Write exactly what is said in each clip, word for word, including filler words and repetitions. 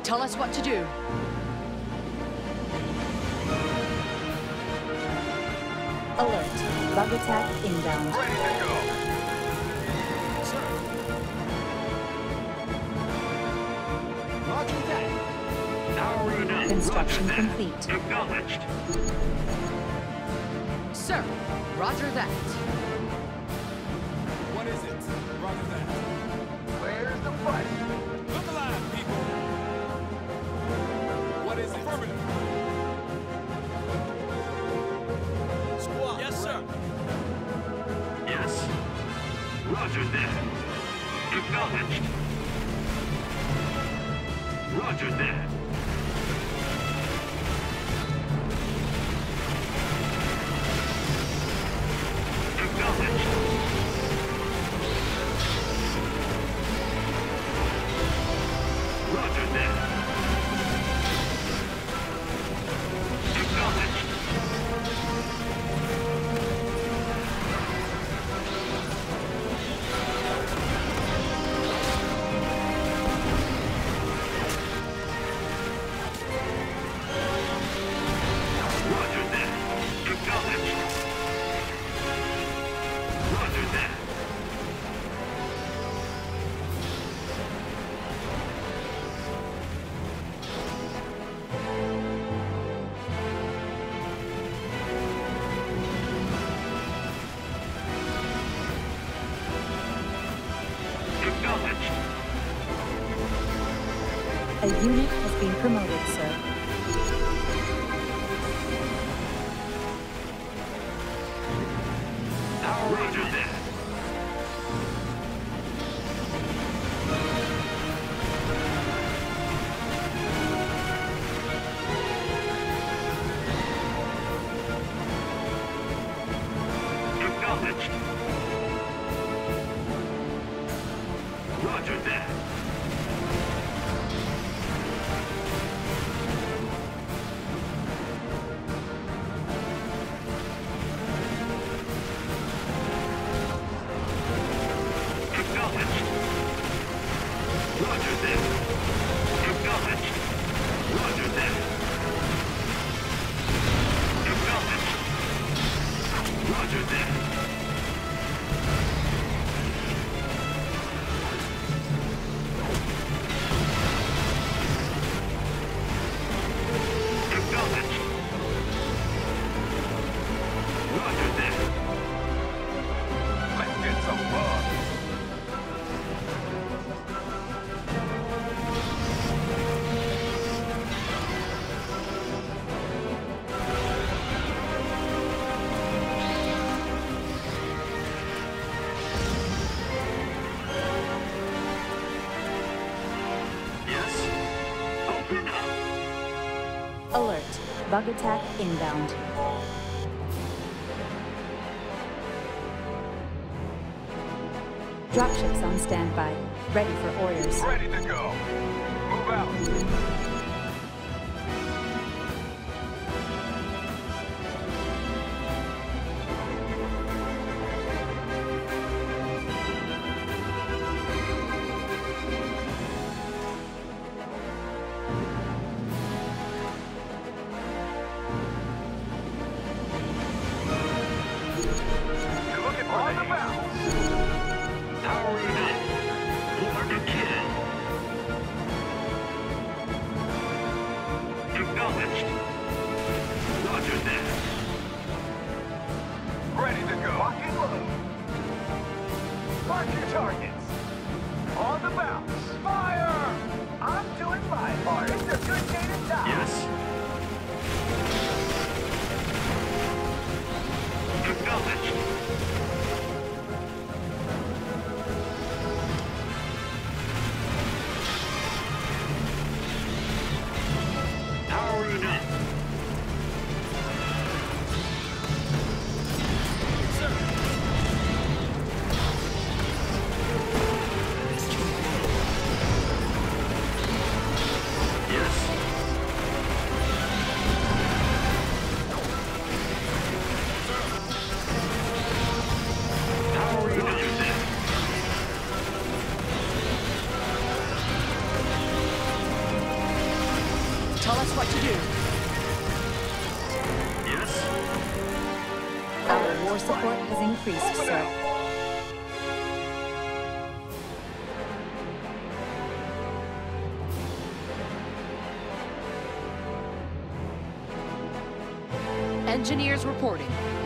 Tell us what to do. Alert. Bug attack inbound. Ready to go. Sir. Roger that. Power unit. Construction Roger that. complete. Acknowledged. Sir, roger that. What is it? Roger that. Where's the fight? Look alive, people. What is it? Affirmative. Squad. Yes, sir. Yes. Roger that. Acknowledged. Roger that. Acknowledged. Roger that. Acknowledged. Roger that. Acknowledged. Roger that. Acknowledged. A unit has been promoted, sir. Roger that. Acknowledged. Roger that. Acknowledged. Roger that. Acknowledged. Roger that. Acknowledged. Roger that. Acknowledged. Roger that. Let's get some fun. Yes. Open up. Alert. Bug attack inbound. Dropships on standby. Ready for orders. Ready to go. Move out. You're looking for on the bounce. Power unit. Order to kill. Acknowledged. Roger that. Ready to go. Lock and load. Mark your targets. On the bounce. Fire! I'm doing my part. It's a good day to die. Yes. Acknowledged. Power unit. do? Yes? Our war support has increased, sir. Engineers reporting.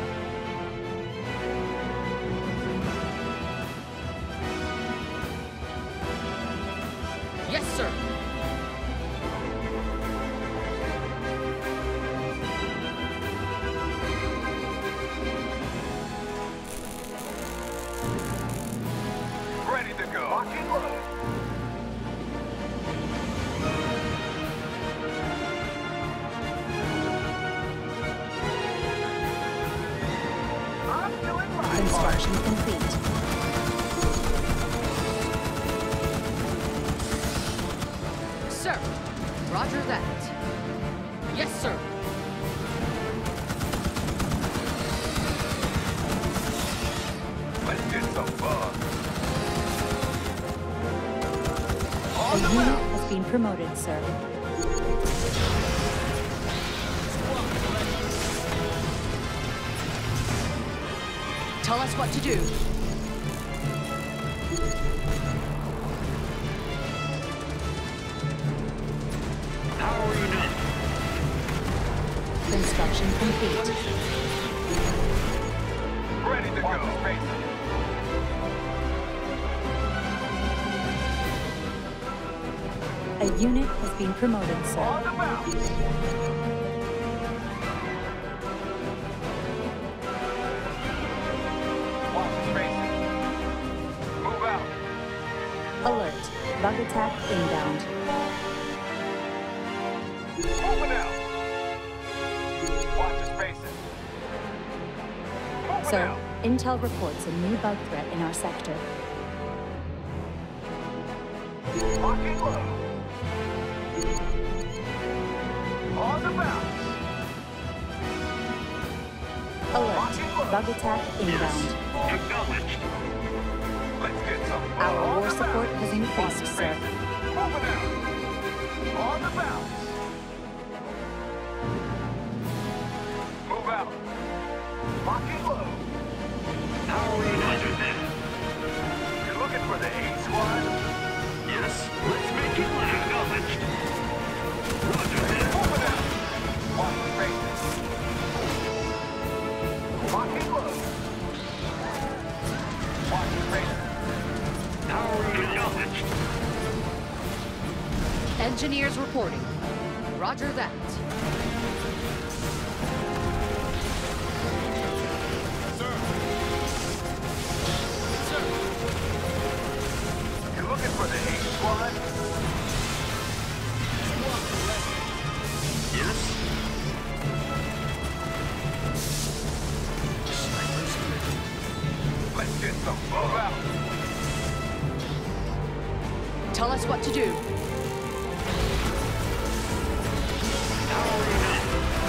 Yes, sir. Ready to go. Lock and load. I'm doing my part. Construction complete. Sir. Roger that. Yes, sir. Let's get some fun. A On the unit mount. has been promoted, sir. Tell us what to do. Power unit. Construction complete. Ready to go. Space. A unit has been promoted, On sir. the mount. Watch the space. Move out. Alert. Bug attack inbound. Moving out. Watch the spaces. Moving Sir, out. intel reports a new bug threat in our sector. Lock and load. On the bounce. Alert. Bug attack inbound. Acknowledged. Let's get some fun. Our On war the support bounce. has increased, sir. Moving out. On the bounce. Move out. Lock and load. Power unit. Roger that. You're looking for the eight squad? Yes? Let's make it loud. Acknowledged. Roger that. Moving out. Watch the faces. Lock and load. Watch the faces. Power unit. Acknowledged. Engineers reporting. Roger that. You're looking for the eight squad? Yes? Let's get some move out. Tell us what to do. Power unit.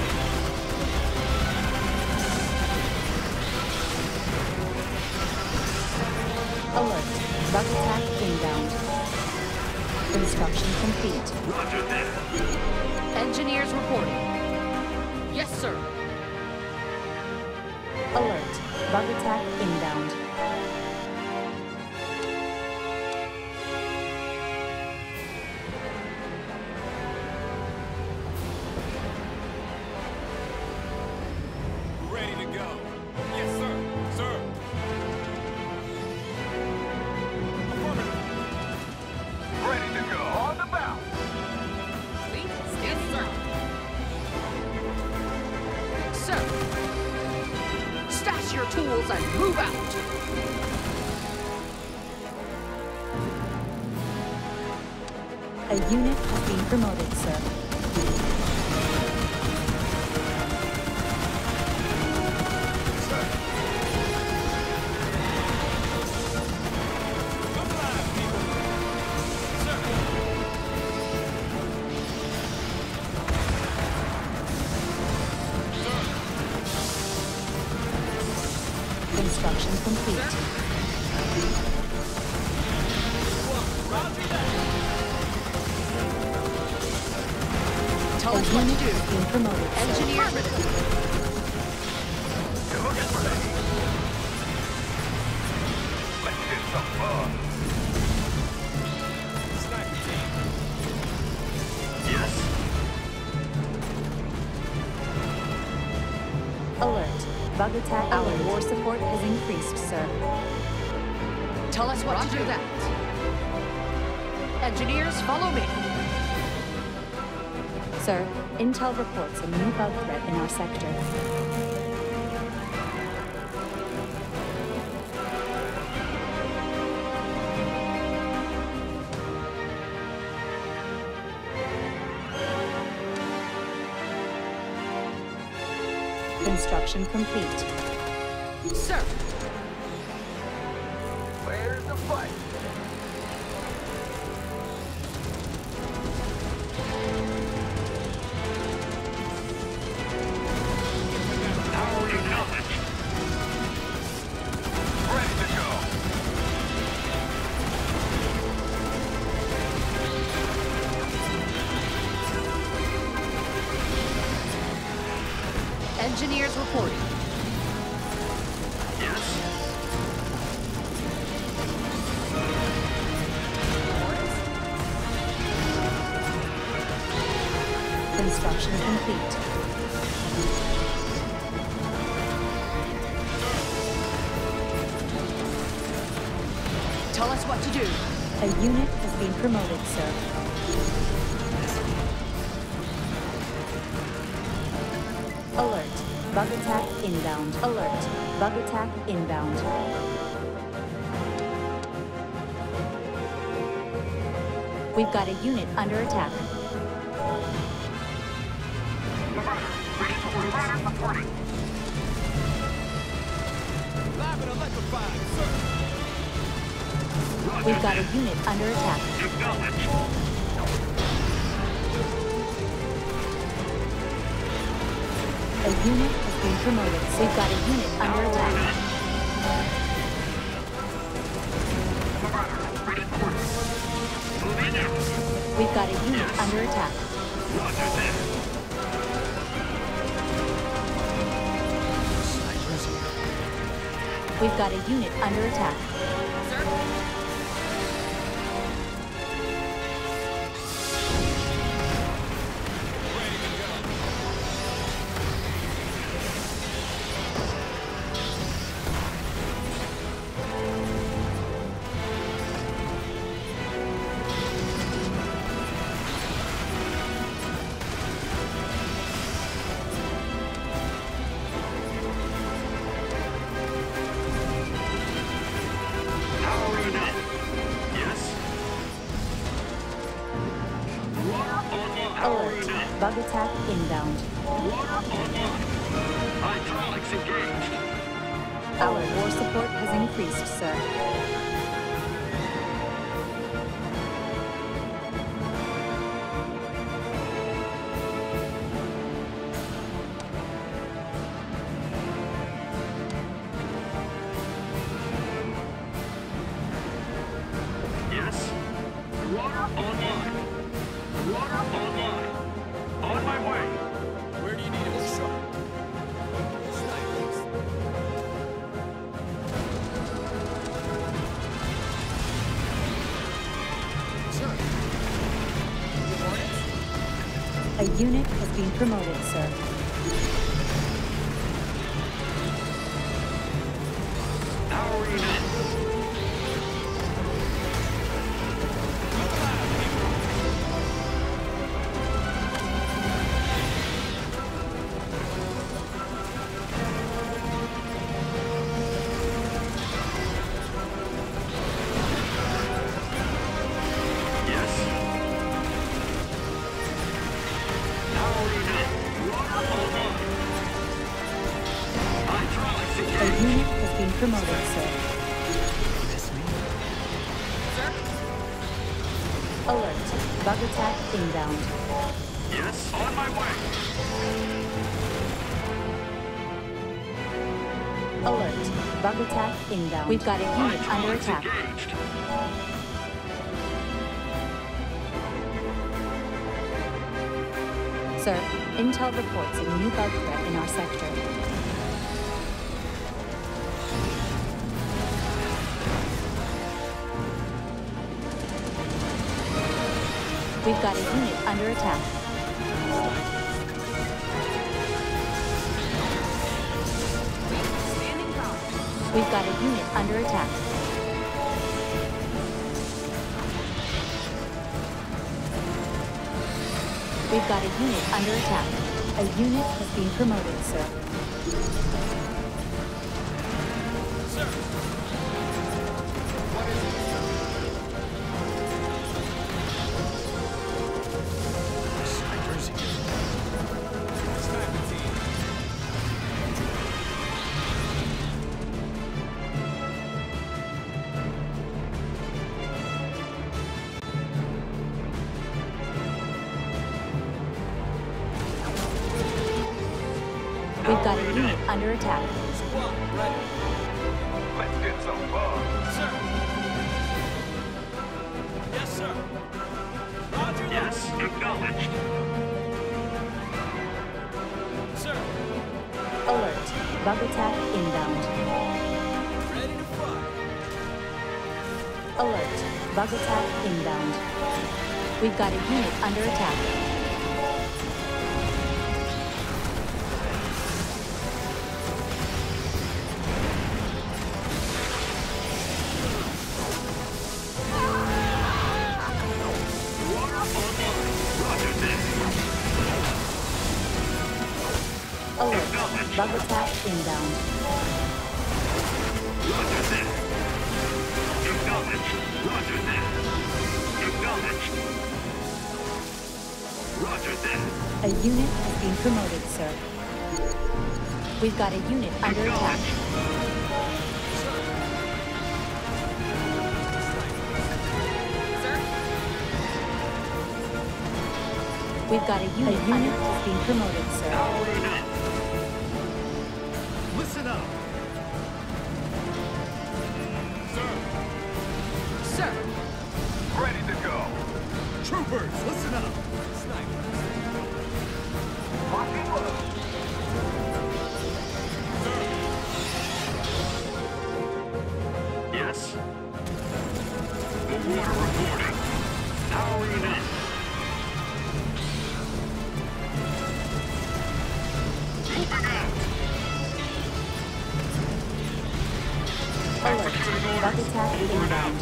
Alert. Bug attack inbound. Construction complete. Roger that. Engineers reporting. Yes, sir. Alert. Bug attack inbound. Ready to go. Yes, sir. Sir. Affirmative. Ready to go. On the bounce. Yes, sir. Sir. Stash your tools and move out. A unit has been promoted, sir. Come alive, people. Sir. Construction complete. Roger that. Tell A us what unit to do. is being promoted, sir. Engineers report. You're looking for me. Let's do some fun. Sniper team. Yes. Alert. Bug attack. Our war support has increased, sir. Tell us what to do. That. Engineers, follow me. Sir, intel reports a new bug threat in our sector. Construction complete. Sir, Where's the fight? Powering knowledge. Ready to go. engineers reporting. Yes. Construction complete. Tell us what to do. A unit has been promoted, sir. Alert. Bug attack inbound. Alert. Bug attack inbound. We've got a unit under attack. Live and electrified, sir. We've got a unit under attack. Acknowledge. A unit has been promoted. We've got a unit under attack. Moving out. We've got a unit under attack. Roger that. We've got a unit under attack. Sir? Ready to go. Powering up. Yes. Water online. Alert. Powering up. Bug attack inbound. Water online. Hydraulics engaged. Our war support has increased, sir. Yes. Water online. Water online. On my way. Where do you need it, sir? Snipers. Sir. The Hornets? A unit has been promoted, sir. Powering up. Yes. Powering up. Water online. Hydraulics A engaged. unit has been promoted, sir. Sir? Alert. Bug attack inbound. Yes. On my way. Alert. Bug attack inbound. We've got a unit under Hydraulics attack. engaged. Sir, intel reports a new bug threat in our sector. We've got a unit under attack. Standing power. We've got a unit under attack. We've got a unit under attack. A unit has been promoted, sir. Sir. What is it, sir? Snipers here. Sniper team. We've got a unit under attack. Squad ready. Let's get some fun. Sir. Yes, sir. Roger that. Yes, acknowledged. Sir. Alert. Bug attack inbound. Ready to fire. Alert. Bug attack inbound. We've got a unit under attack. Alert. Bug attack inbound. Roger that. Acknowledged. Roger that. Acknowledged. Roger that. A unit has been promoted, sir. We've got a unit under attack. Sir? We've got a unit, a unit has been promoted, sir. Powering up. Listen up. Sir. Ready to go. Troopers, listen up. Snipers. Locking low. Yes. The water reporting. Powering up. Moving out. Alert. Bug attack inbound.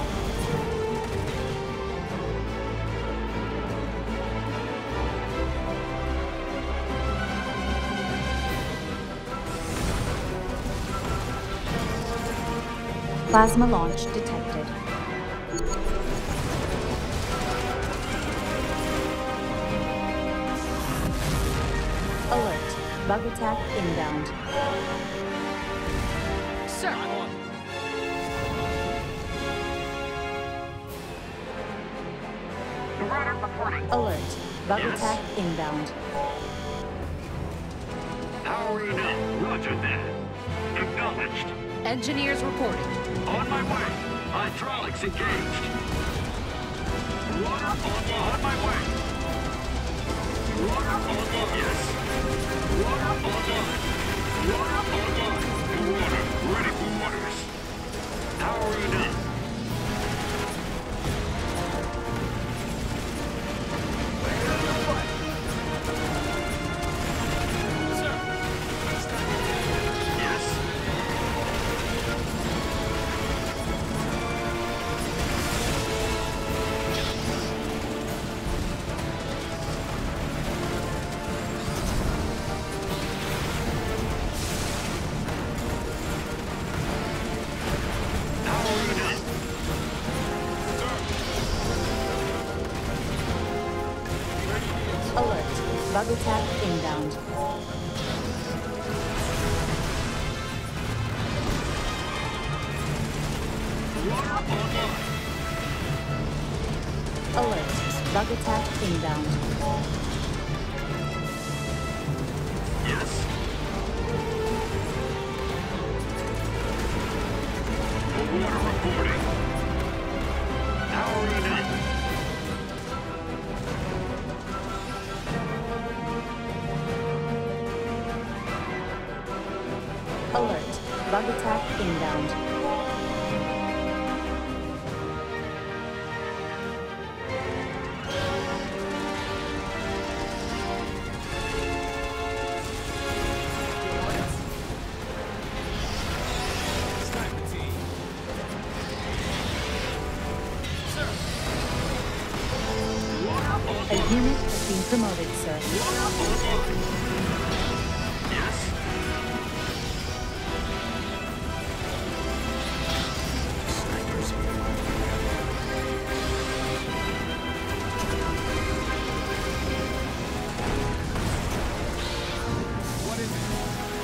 Plasma launch detected. Alert. Bug attack inbound. Sir. I'm on. The radar reporting. Alert. Bug Yes. attack inbound. Powering up. Roger that. Acknowledged. Engineers reporting. On my way. Hydraulics engaged. Water on, on my way. Water online. Yes. Water online. Water online. Water ready for orders. Powering up. Sir. Yes. Powering up. Alert. Bug attack inbound. Water online. Alert. Bug attack inbound. Yes. The water reporting. Powering up. Bug attack inbound. Sniper team. Sir. A unit has been promoted, sir. Yes. Snipers. What is it?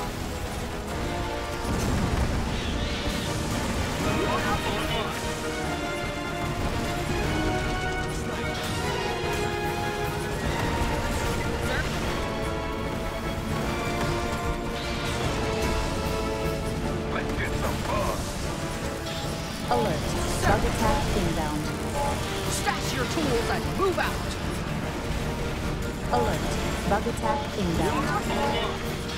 Let's get some fun. Alert. Bug attack inbound. Stash your tools and move out. Alert. Bug attack inbound.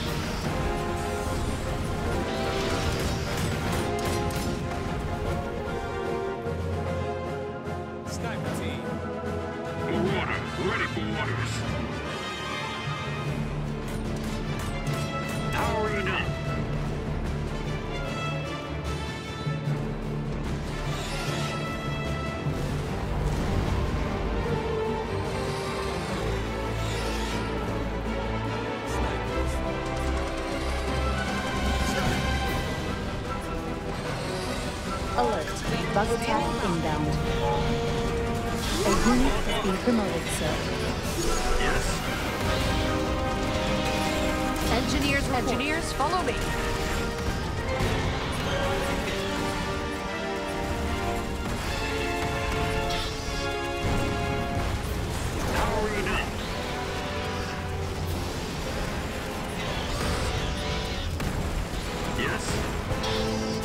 Sniper team. Water. Ready for orders. Powering up. Alert. Bug attack inbound. A unit has been promoted, sir. Yes. Engineers, engineers, follow me. Powering up. Yes.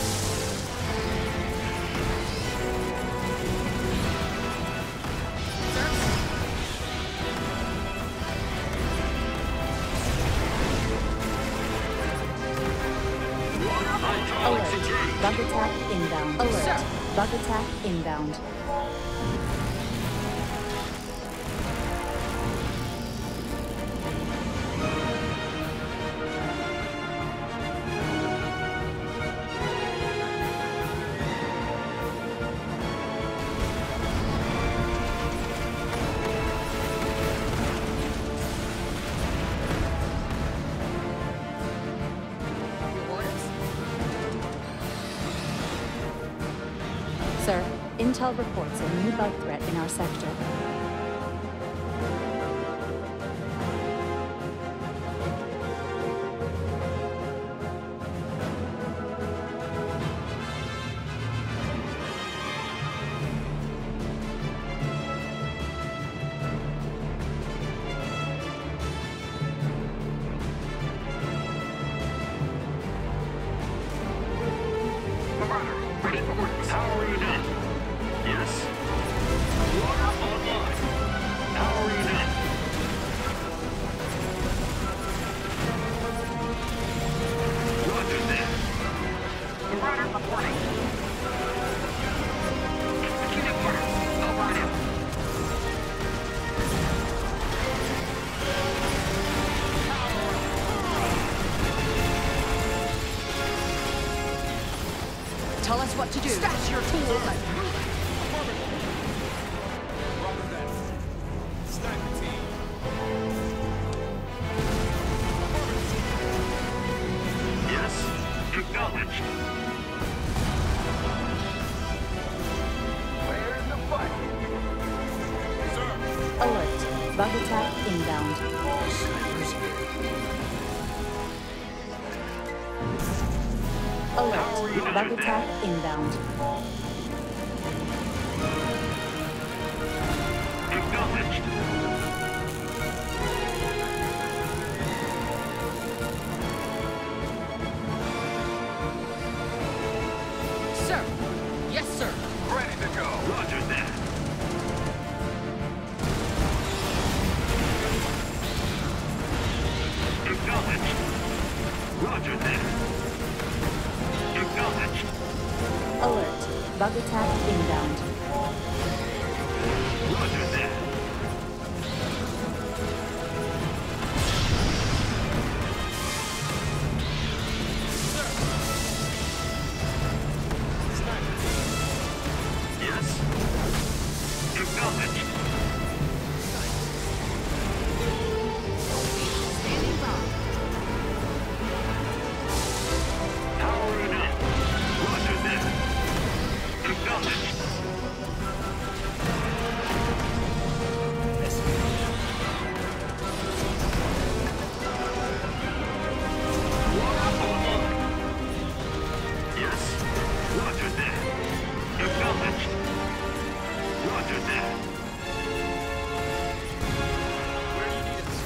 Alert. Bug attack inbound. Alert. Sir. Bug attack inbound. Your orders? Sir, Intel reports a new bug threat in our sector. Ready for orders. Powering up. Yes. Water online. Powering up. Roger that. Marauder reporting. Executing order. Over and out. Tell us what to do. Stash your tools and move out. Roger that. Sniper team. Yes. Acknowledged. Where's the fight? Sir. Alert. Bug attack inbound. Snipers. Alert. Bug attack inbound. Acknowledged. Sir. Yes, sir. Ready to go. Roger that. Acknowledged. Roger that. Bug attack inbound. Roger that. Yes. Acknowledged. Standing by. Powering up. Roger that. Acknowledged. Water online. Yes. Roger that. Acknowledged. Roger that. Where do you need us?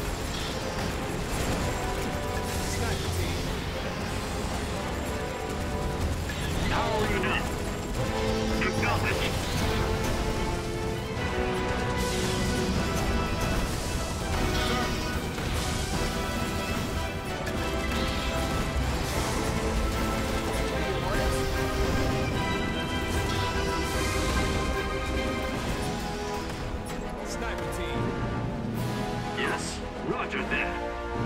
Sniper team. Powering up. Acknowledged. Sniper team. Yes. Roger that.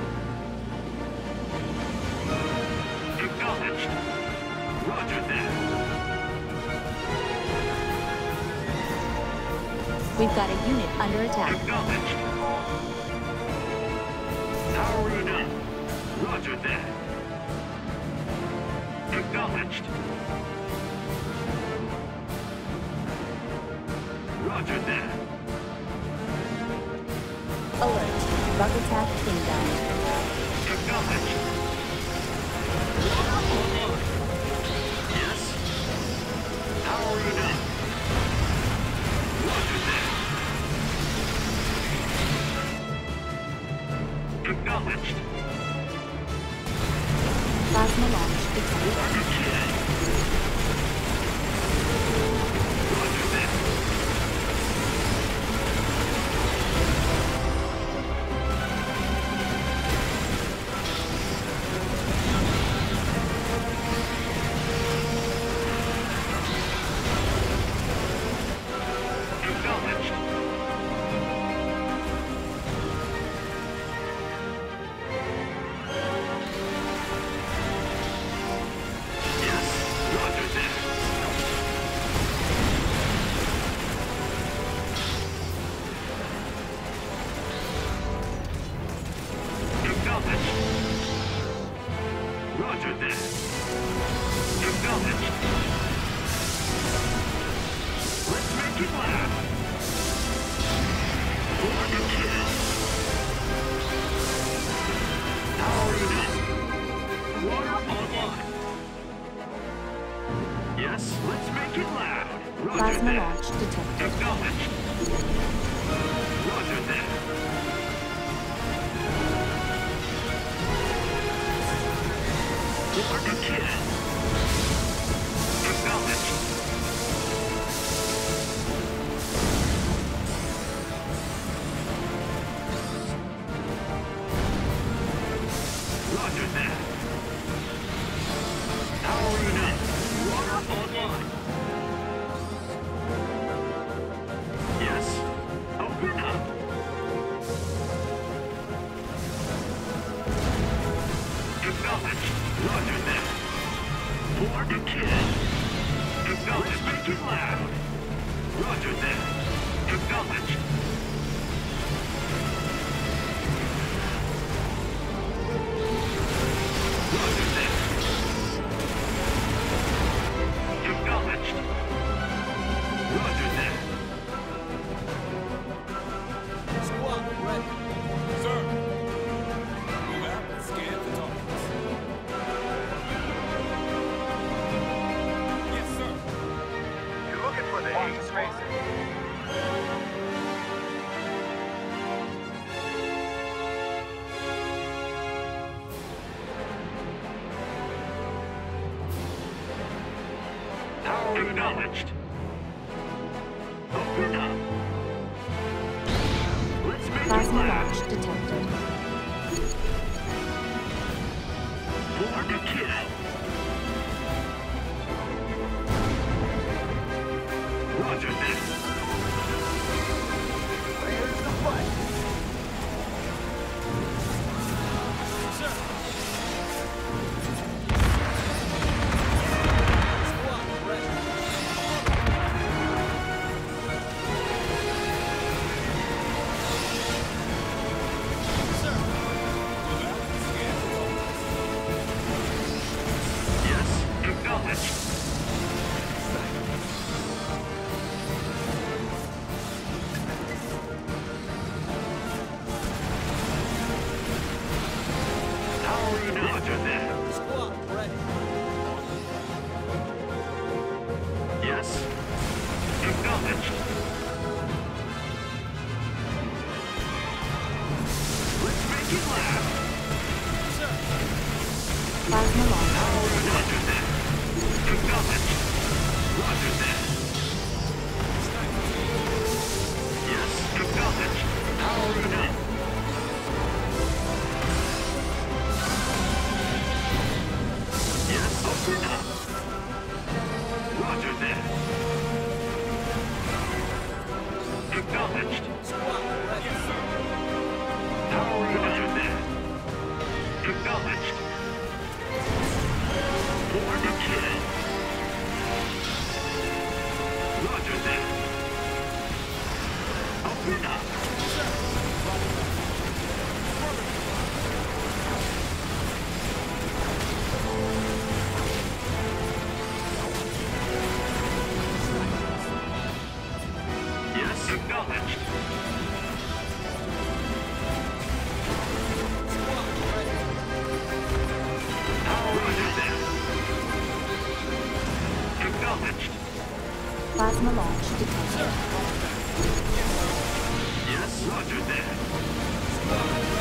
Acknowledged. Roger that. We've got a unit under attack. Acknowledged. Powering up. Roger that. Acknowledged. Roger that. Alert. Bug attack inbound. Acknowledged. Water online. Yes. Powering up. Roger that. Acknowledged. Plasma launch detected. Roger that. Acknowledged. Yes. Roger that. Acknowledged. Roger that. Acknowledged. Let's make it loud. For the kill. Powering up. Water online. Yes, let's make it loud. Roger Plasma that. launch detected. Acknowledged. Roger that. For the kill. Acknowledged. Roger that. Powering up. Water online. Yes. Open up. Acknowledged. Roger that. For the kill. Acknowledged. Make it loud. Roger that. Acknowledged. Roger that. Acknowledged. Roger that. Squad ready. Sir. Move out and scan for targets. Yes, sir. You're looking for the eight spacer. Acknowledged. Open up. Let's make it Plasma loud. launch detected. For the kill. Roger that. Squad ready. Yes. Acknowledged. Let's make it last. Plasma launch. Roger that. Acknowledged. Roger that. Yes. Acknowledged. Powering up. Yes. Open up. Roger that. Acknowledged. Squad ready. Powering Roger that. Acknowledged. For the kill. Roger that. Open up. Yes, acknowledged. Squad ready. Roger that. Acknowledged. Plasma launch detected. Yes, roger that. Squad